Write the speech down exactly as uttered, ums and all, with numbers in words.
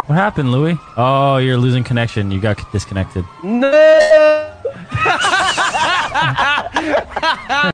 What happened, Louis? Oh, you're losing connection. You got disconnected. No!